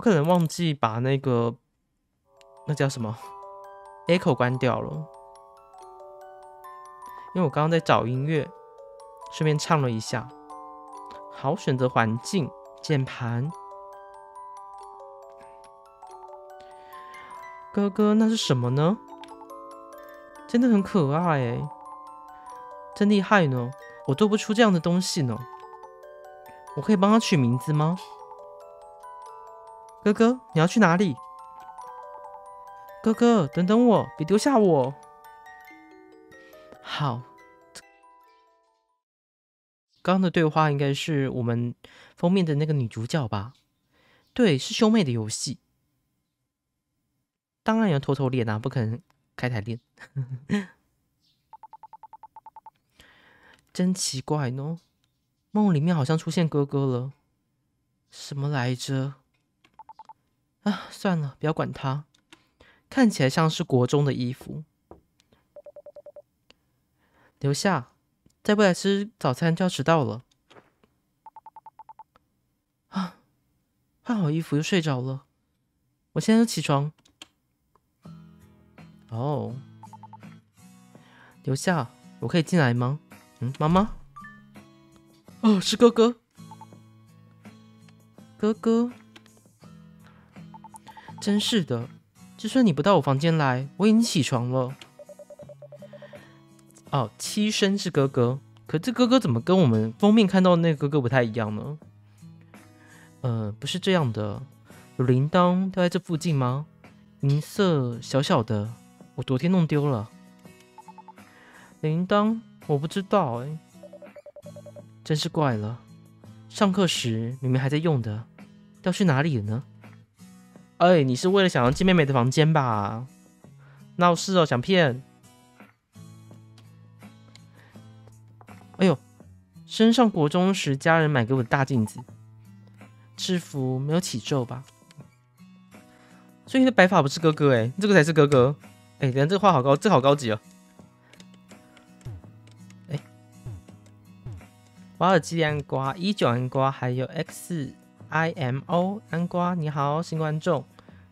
我可能忘记把那叫什么 echo 关掉了，因为我刚刚在找音乐，顺便唱了一下。好，选择环境，键盘。哥哥，那是什么呢？真的很可爱哎，真厉害呢！我做不出这样的东西呢。我可以帮他取名字吗？哥哥，你要去哪里？哥哥，等等我，别丢下我。好，刚刚的对话应该是我们封面的那个女主角吧？对，是兄妹的游戏。当然要偷偷练啊，不可能开台练。真奇怪呢，梦里面好像出现哥哥了，什么来着？啊，算了，不要管他。看起来像是国中的衣服。留下，再不来吃早餐就要迟到了。啊，换好衣服又睡着了。我现在就起床。哦，留下，我可以进来吗？妈妈。哦，是哥哥。哥哥，真是的，就算你不到我房间来，我已经起床了。哦，七声是哥哥，可这哥哥怎么跟我们封面看到的那个哥哥不太一样呢？不是这样的，有铃铛掉在这附近吗？银色小小的，我昨天弄丢了。铃铛我不知道哎，真是怪了。上课时明明还在用的，掉去哪里了呢？哎，你是为了想要进妹妹的房间吧？闹事哦，想骗。哎呦，升上国中时家人买给我的大镜子，制服没有起皱吧？所以你的白发不是哥哥哎，这个才是哥哥。哎，等下这个画好高，这个好高级哦。哎，瓦尔基里安瓜、19安瓜，还有 XIMO 安瓜，你好，新观众。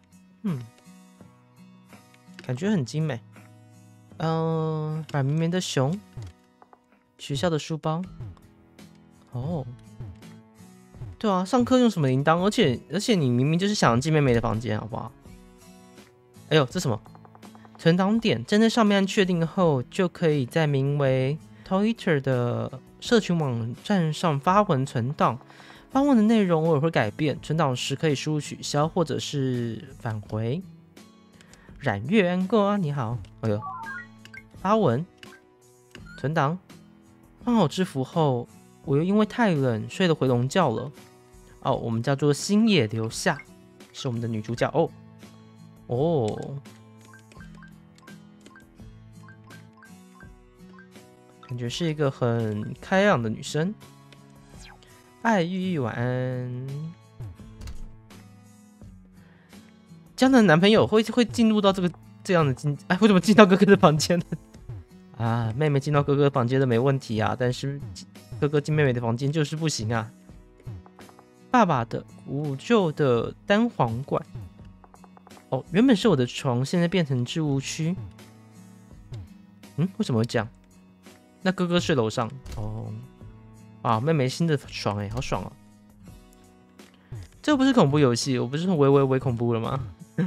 感觉很精美。软绵绵的熊，学校的书包。哦，对啊，上课用什么铃铛？而且你明明就是想进妹妹的房间，好不好？哎呦，这什么？存档点，站在上面按确定后，就可以在名为 Twitter 的社群网站上发文存档。发文的内容偶尔会改变，存档时可以输入取消或者是返回。冉月安哥，你好。哎呦，发文存档，放好制服后，我又因为太冷睡了回笼觉了。哦，我们叫做星野留下，是我们的女主角哦。哦，感觉是一个很开朗的女生。爱玉玉晚安。江南的男朋友会进入到这样的哎，为什么进到哥哥的房间呢？啊，妹妹进到哥哥的房间的没问题啊，但是哥哥进妹妹的房间就是不行啊。爸爸的古旧的单簧管。哦，原本是我的床，现在变成置物区。为什么会这样？那哥哥睡楼上哦。啊，妹妹新的床哎，好爽哦！这不是恐怖游戏，我不是微恐怖了吗？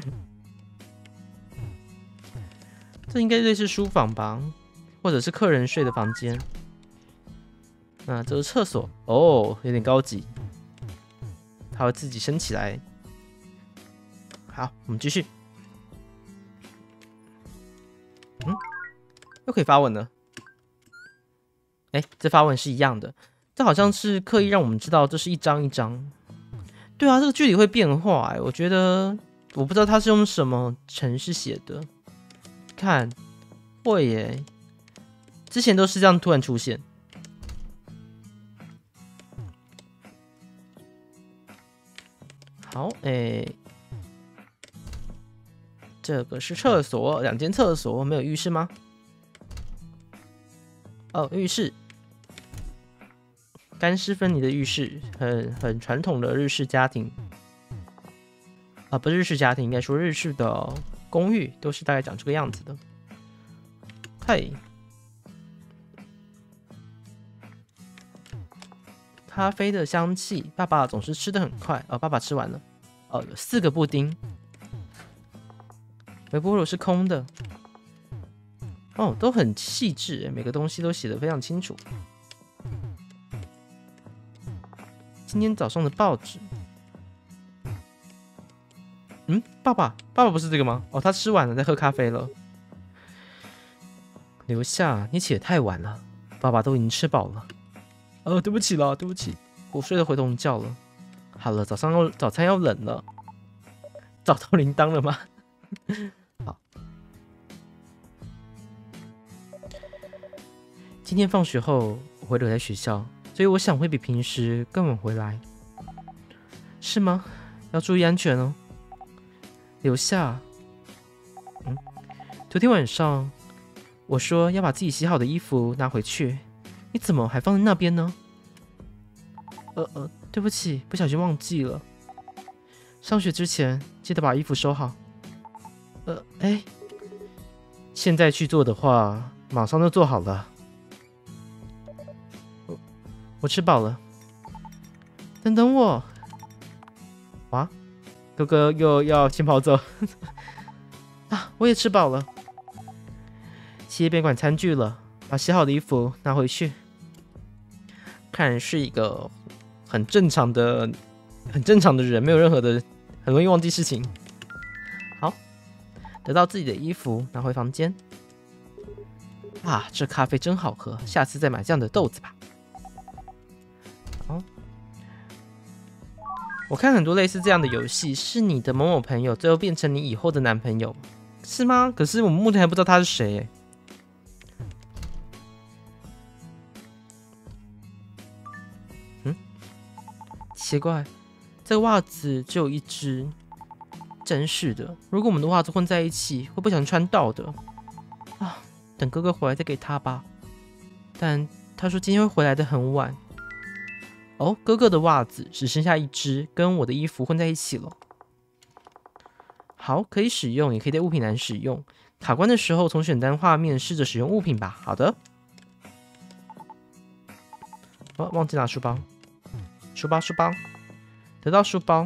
这应该类似书房吧，或者是客人睡的房间。那这是厕所哦，有点高级，它会自己升起来。好，我们继续。又可以发文了。哎，这发文是一样的，这好像是刻意让我们知道这是一张一张。对啊，这个距离会变化哎，我觉得我不知道它是用什么程式写的。看，会耶，之前都是这样突然出现。好，这个是厕所，两间厕所，没有浴室吗？哦，浴室，干湿分离的浴室，很传统的日式家庭。 啊，不是日式家庭，应该说日式的公寓都是大概长这个样子的。嘿，咖啡的香气，爸爸总是吃得很快。爸爸吃完了。有4个布丁，微波炉是空的。都很细致，每个东西都写得非常清楚。今天早上的报纸，爸爸不是这个吗？他吃完了，在喝咖啡了。留下，你起得太晚了，爸爸都已经吃饱了。对不起啦，对不起，我睡得回笼觉了。好了，早餐要冷了，找到铃铛了吗？好，今天放学后我会留在学校，所以我想会比平时更晚回来，是吗？要注意安全哦。留下。昨天晚上我说要把自己洗好的衣服拿回去，你怎么还放在那边呢？对不起，不小心忘记了。上学之前记得把衣服收好。现在去做的话，马上就做好了。我吃饱了。等等我。哇，哥哥又要先跑走。我也吃饱了。洗也别管餐具了，把洗好的衣服拿回去。看来是一个很正常的人，没有任何的，很容易忘记事情。好，得到自己的衣服，拿回房间。这咖啡真好喝，下次再买这样的豆子吧。好，我看很多类似这样的游戏，是你的某某朋友最后变成你以后的男朋友，是吗？可是我们目前还不知道他是谁耶。奇怪，这个袜子只有1只，真是的。如果我们的袜子混在一起，会不小心穿到的。等哥哥回来再给他吧。但他说今天会回来的很晚。哥哥的袜子只剩下1只，跟我的衣服混在一起了。好，可以使用，也可以在物品栏使用。卡关的时候，从选单画面试着使用物品吧。好的。忘记拿书包。书包，得到书包。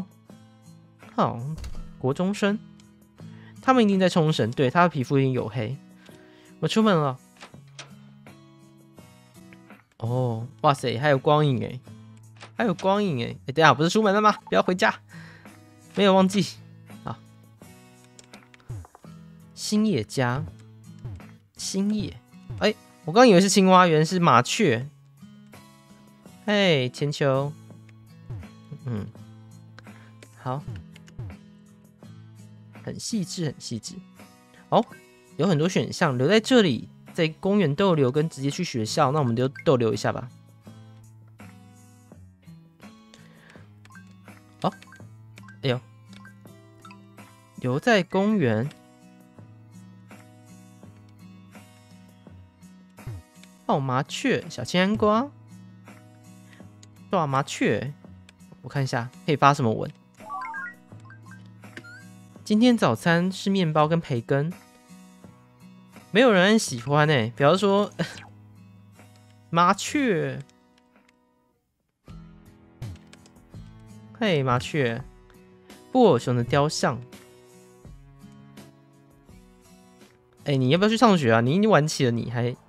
国中生，他们一定在冲绳。对，他的皮肤有点黝黑。我出门了。哇塞，还有光影哎，等一下不是出门了吗？不要回家，没有忘记。好，星野家，星野，我刚以为是青蛙，原来是麻雀。千秋。好，很细致。有很多选项，留在这里，在公园逗留跟直接去学校，那我们就逗留一下吧。留在公园。麻雀，小青安瓜。麻雀，我看一下可以发什么文。今天早餐是面包跟培根，没有人很喜欢比方说麻雀。麻雀，布偶熊的雕像。你要不要去上学啊？你已经晚起了，你还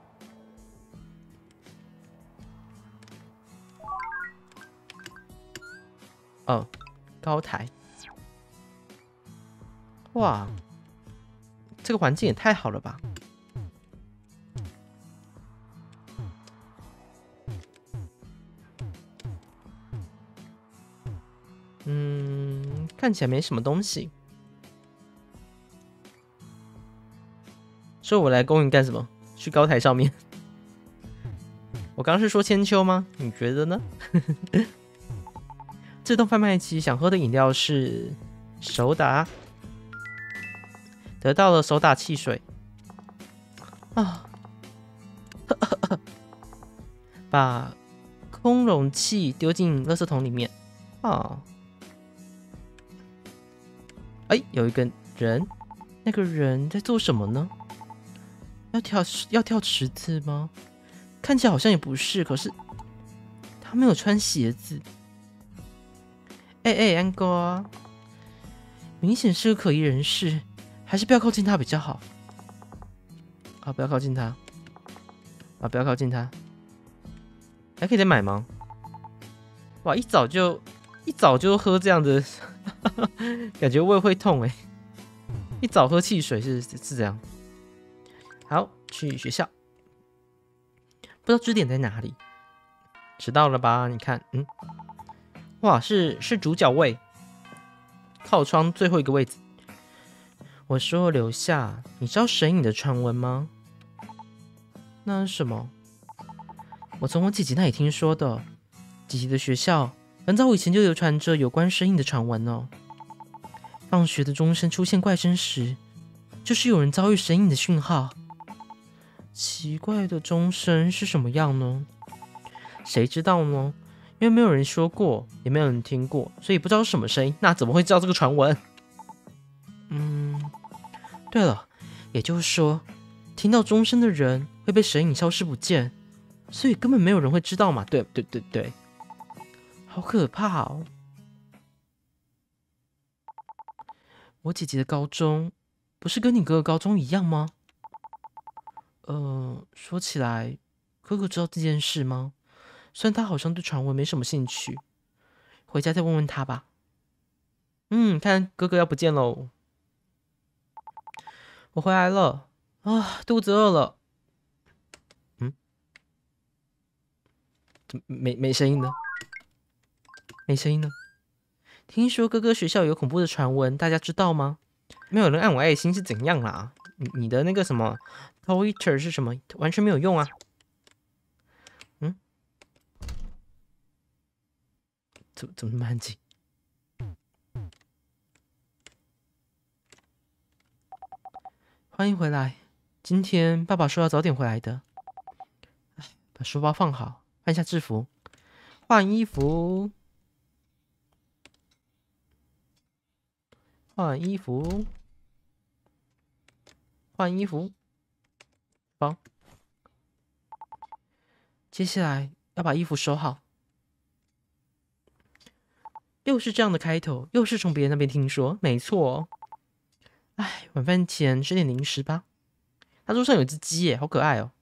高台。哇，这个环境也太好了吧！看起来没什么东西。说我来公园干什么？去高台上面。我刚刚是说千秋吗？你觉得呢？自动贩卖机想喝的饮料是手打，得到了手打汽水。把空容器丢进垃圾桶里面。 哎，有一个人，那个人在做什么呢？要跳池子吗？看起来好像也不是，可是他没有穿鞋子。哎，安哥啊，明显是个可疑人士，还是不要靠近他比较好。啊，不要靠近他。啊，不要靠近他。还可以再买吗？哇，一早就喝这样的，感觉胃会痛哎。一早喝汽水是这样。好，去学校。不知道支点在哪里？迟到了吧？你看，哇，是主角位，靠窗最后一个位置。我说留下，你知道神隐的传闻吗？那是什么？我从我姐姐那里听说的。姐姐的学校很早以前就流传着有关神隐的传闻哦。放学的钟声出现怪声时，就是有人遭遇神隐的讯号。奇怪的钟声是什么样呢？谁知道呢？因为没有人说过，也没有人听过，所以不知道是什么声音。那怎么会知道这个传闻？对了，也就是说，听到钟声的人会被神隐消失不见，所以根本没有人会知道嘛。对，好可怕哦！我姐姐的高中不是跟你哥哥高中一样吗？说起来，哥哥知道这件事吗？虽然他好像对传闻没什么兴趣，回家再问问他吧。看哥哥要不见喽。我回来了啊，肚子饿了。怎么没声音呢？没声音呢？听说哥哥学校有恐怖的传闻，大家知道吗？没有人按我爱心是怎样啦？你的那个什么 Twitter 是什么？完全没有用啊！怎么那么安静？欢迎回来。今天爸爸说要早点回来的。把书包放好，换下制服，换衣服，换衣服，换衣服。包。接下来要把衣服收好。又是这样的开头，又是从别人那边听说，没错。哎，晚饭前吃点零食吧。他桌上有只鸡耶，好可爱哦。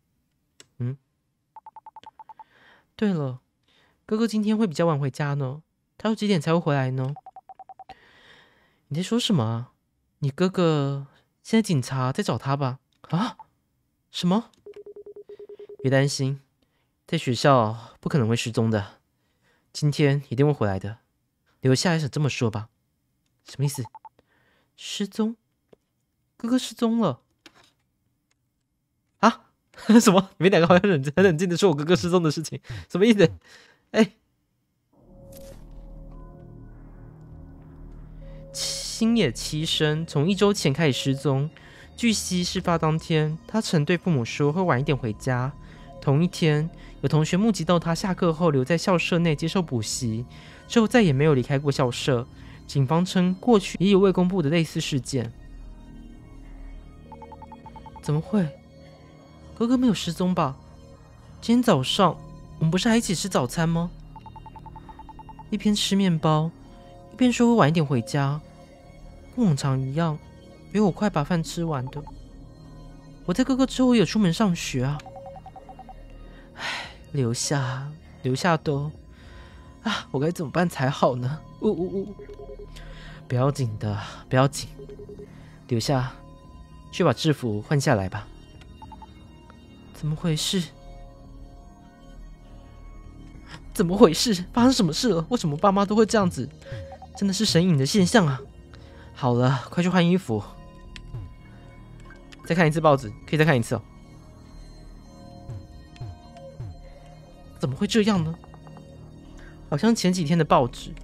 对了，哥哥今天会比较晚回家呢。他要几点才会回来呢？你在说什么啊？你哥哥现在警察在找他吧？啊？什么？别担心，在学校不可能会失踪的，今天一定会回来的。留下来想这么说吧？什么意思？失踪？哥哥失踪了？啊？什么？你们两个好像很冷静的说我哥哥失踪的事情，什么意思？哎，星野七生从1周前开始失踪。据悉，事发当天，他曾对父母说会晚一点回家。同一天，有同学目击到他下课后留在校舍内接受补习，之后再也没有离开过校舍。警方称，过去也有未公布的类似事件。怎么会？哥哥没有失踪吧？今天早上我们不是还一起吃早餐吗？一边吃面包，一边说会晚一点回家，跟往常一样，比我快把饭吃完的。我在哥哥之后也有出门上学啊。唉，留下的啊，我该怎么办才好呢？不要紧的，不要紧，留下，去把制服换下来吧。怎么回事？怎么回事？发生什么事了？为什么爸妈都会这样子？真的是神隐的现象啊！好了，快去换衣服。再看一次报纸，可以再看一次哦。怎么会这样呢？好像前几天的报纸。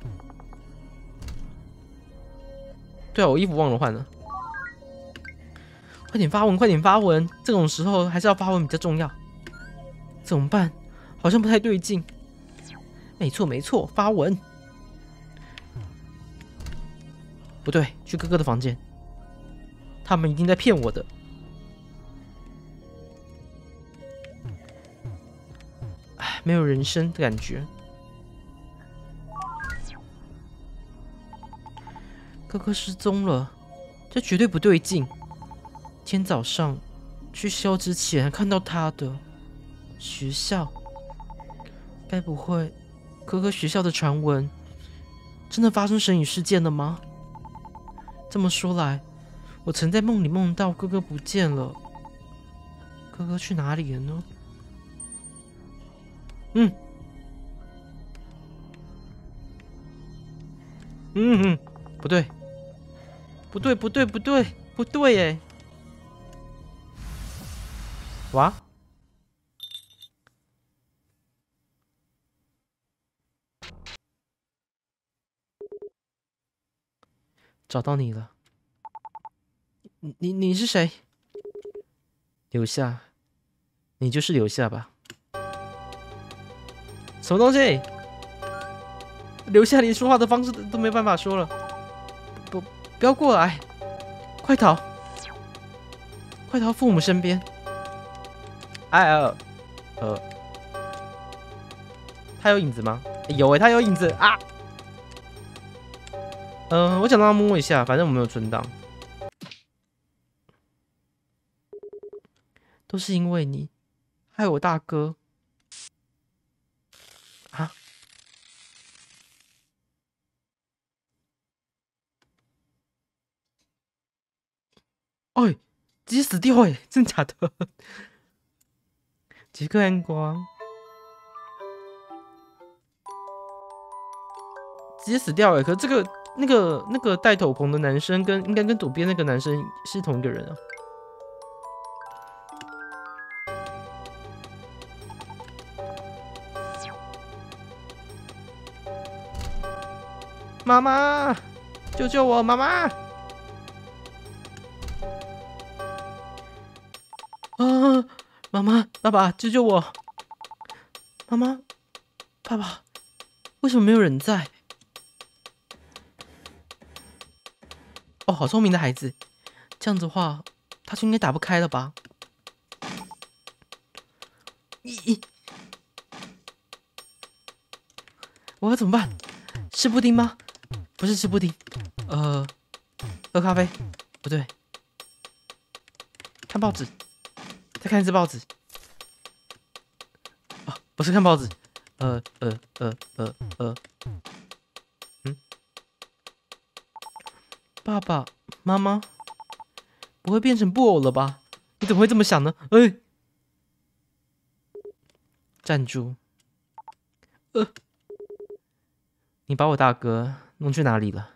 对啊，我衣服忘了换了。快点发文，快点发文！这种时候还是要发文比较重要。怎么办？好像不太对劲。没错，发文。 不对，去哥哥的房间。他们一定在骗我的。哎，没有人声的感觉。哥哥失踪了，这绝对不对劲。今天早上去学校之前看到他的学校，该不会哥哥学校的传闻真的发生神隐事件了吗？这么说来，我曾在梦里梦到哥哥不见了，哥哥去哪里了呢？不对，不对，不对，不对，不对耶！哇！找到你了，你是谁？留下，你就是留下吧。什么东西？留下，连说话的方式都没办法说了。不要过来！快逃！快逃父母身边！他有影子吗？有他有影子啊！我想让他摸一下，反正我没有存档。都是因为你，害我大哥啊！哎，直接死掉哎！真假的？几个暗光，直接死掉哎！可是这个那个戴斗篷的男生应该跟左边那个男生是同一个人啊。妈妈，救救我！妈妈！啊！妈妈，爸爸，救救我！妈妈，爸爸，为什么没有人在？哦，好聪明的孩子，这样子的话，他就应该打不开了吧？我要怎么办？吃布丁吗？不是吃布丁，喝咖啡？不对，看报纸，再看一次报纸。哦，不是看报纸，爸爸妈妈不会变成布偶了吧？你怎么会这么想呢？站住！你把我大哥弄去哪里了？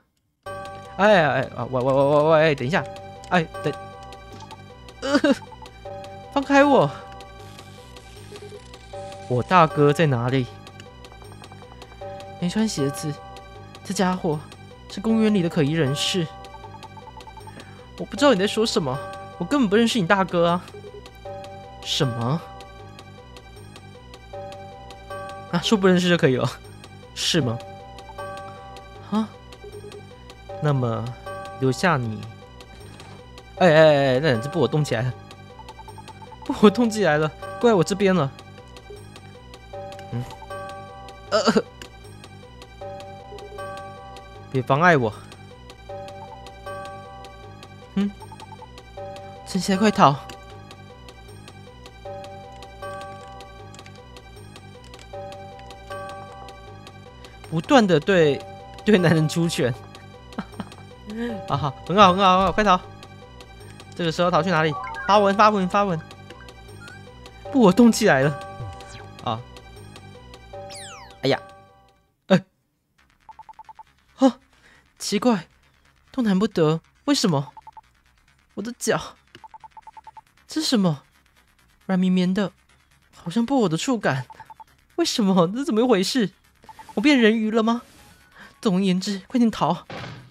喂，等一下！放开我！我大哥在哪里？没穿鞋子，这家伙是公园里的可疑人士。我不知道你在说什么，我根本不认识你大哥啊！什么？啊，说不认识就可以了，是吗？啊？那么留下你。那两只布偶动起来了，布偶动起来了，过来我这边了。别妨碍我。趁现在快逃！不断的对男人出拳。好，很好，快逃！这个时候逃去哪里？发文！布偶动起来了！啊！哎呀！奇怪，动弹不得，为什么？我的脚，这是什么？软绵绵的，好像布偶的触感。为什么？这怎么一回事？我变人鱼了吗？总而言之，快点逃！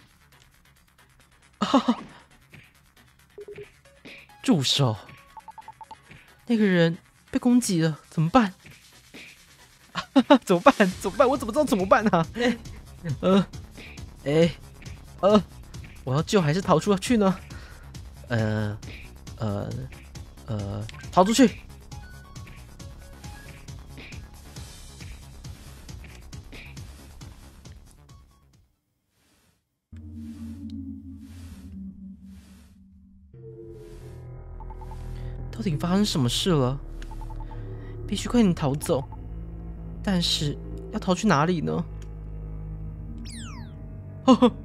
住手！那个人被攻击了，怎么办？怎么办？我怎么知道怎么办啊？ 我要救还是逃出去呢？逃出去！到底发生什么事了？必须快点逃走，但是要逃去哪里呢？呵呵。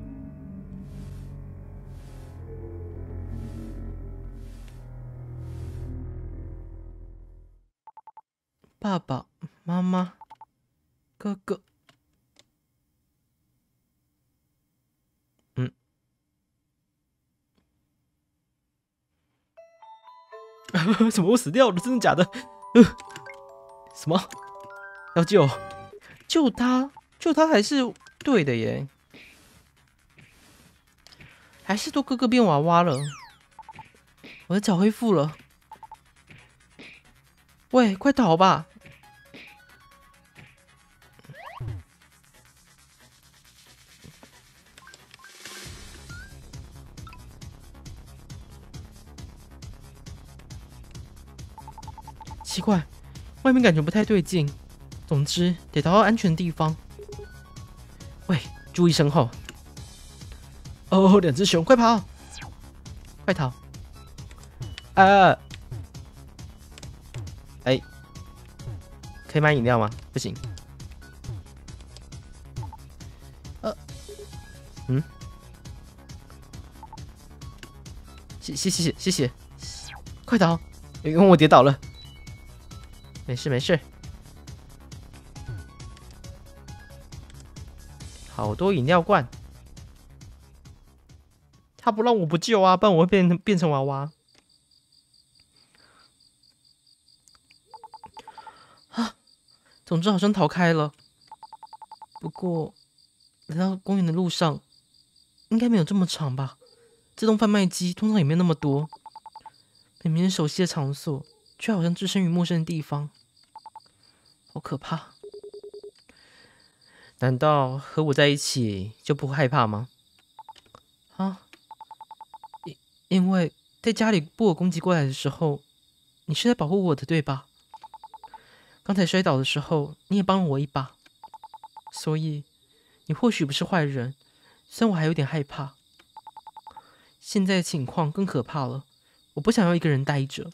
爸爸妈妈、哥哥，什么？我死掉了？真的假的？什么？要救？救他？救他还是对的耶？还是都哥哥变娃娃了？我的脚恢复了。喂，快逃吧！奇怪，外面感觉不太对劲。总之，得逃到安全的地方。喂，注意身后！哦，两只熊，快跑！快逃！哎，可以买饮料吗？不行。谢谢，快逃！因为我跌倒了。没事没事。好多饮料罐，他不让我不救啊，不然我会变成娃娃。啊，总之好像逃开了。不过来到公园的路上，应该没有这么长吧？自动贩卖机通常也没有那么多。明明是熟悉的场所，却好像置身于陌生的地方，好可怕。难道和我在一起就不会害怕吗？啊，因为在家里布偶攻击过来的时候，你是在保护我的，对吧？刚才摔倒的时候，你也帮了我一把，所以你或许不是坏人，虽然我还有点害怕。现在的情况更可怕了，我不想要一个人待着。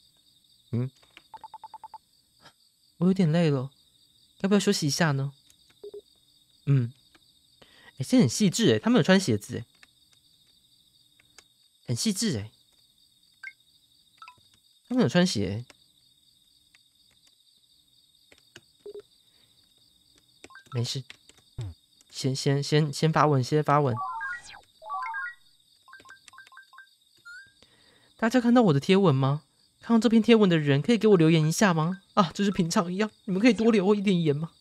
我有点累了，要不要休息一下呢？这很细致他们有穿鞋子很细致他们有穿鞋没事，先发文，先发文。大家看到我的贴文吗？看到这篇贴文的人可以给我留言一下吗？啊，就是平常一样，你们可以多留我一点言吗？